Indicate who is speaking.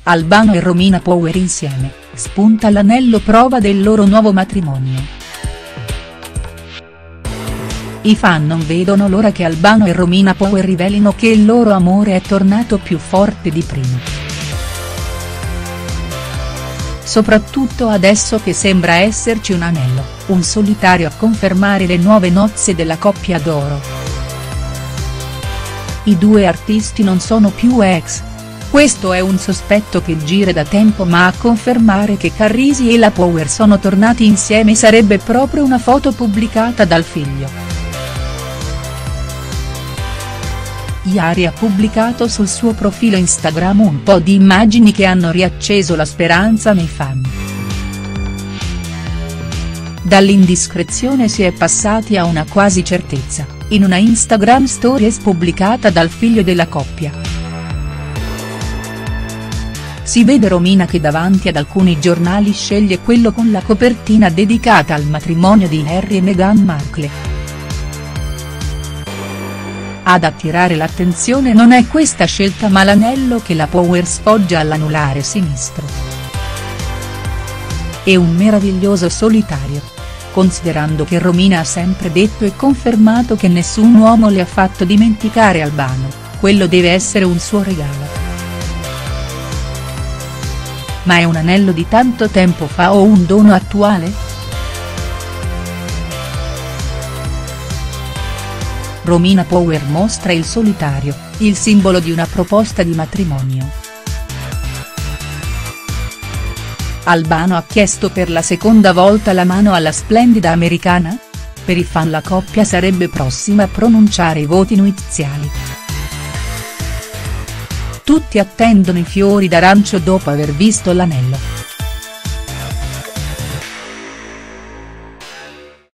Speaker 1: Albano e Romina Power insieme, spunta l'anello prova del loro nuovo matrimonio. I fan non vedono l'ora che Albano e Romina Power rivelino che il loro amore è tornato più forte di prima. Soprattutto adesso che sembra esserci un anello, un solitario a confermare le nuove nozze della coppia d'oro. I due artisti non sono più ex. Questo è un sospetto che gira da tempo, ma a confermare che Carrisi e la Power sono tornati insieme sarebbe proprio una foto pubblicata dal figlio. Ieri ha pubblicato sul suo profilo Instagram un po' di immagini che hanno riacceso la speranza nei fan. Dall'indiscrezione si è passati a una quasi certezza, in una Instagram Stories pubblicata dal figlio della coppia. Si vede Romina che davanti ad alcuni giornali sceglie quello con la copertina dedicata al matrimonio di Harry e Meghan Markle. Ad attirare l'attenzione non è questa scelta ma l'anello che la Power sfoggia all'anulare sinistro. È un meraviglioso solitario. Considerando che Romina ha sempre detto e confermato che nessun uomo le ha fatto dimenticare Albano, quello deve essere un suo regalo. Ma è un anello di tanto tempo fa o un dono attuale?. Romina Power mostra il solitario, il simbolo di una proposta di matrimonio. Albano ha chiesto per la seconda volta la mano alla splendida americana? Per i fan la coppia sarebbe prossima a pronunciare i voti nuziali. Tutti attendono i fiori d'arancio dopo aver visto l'anello.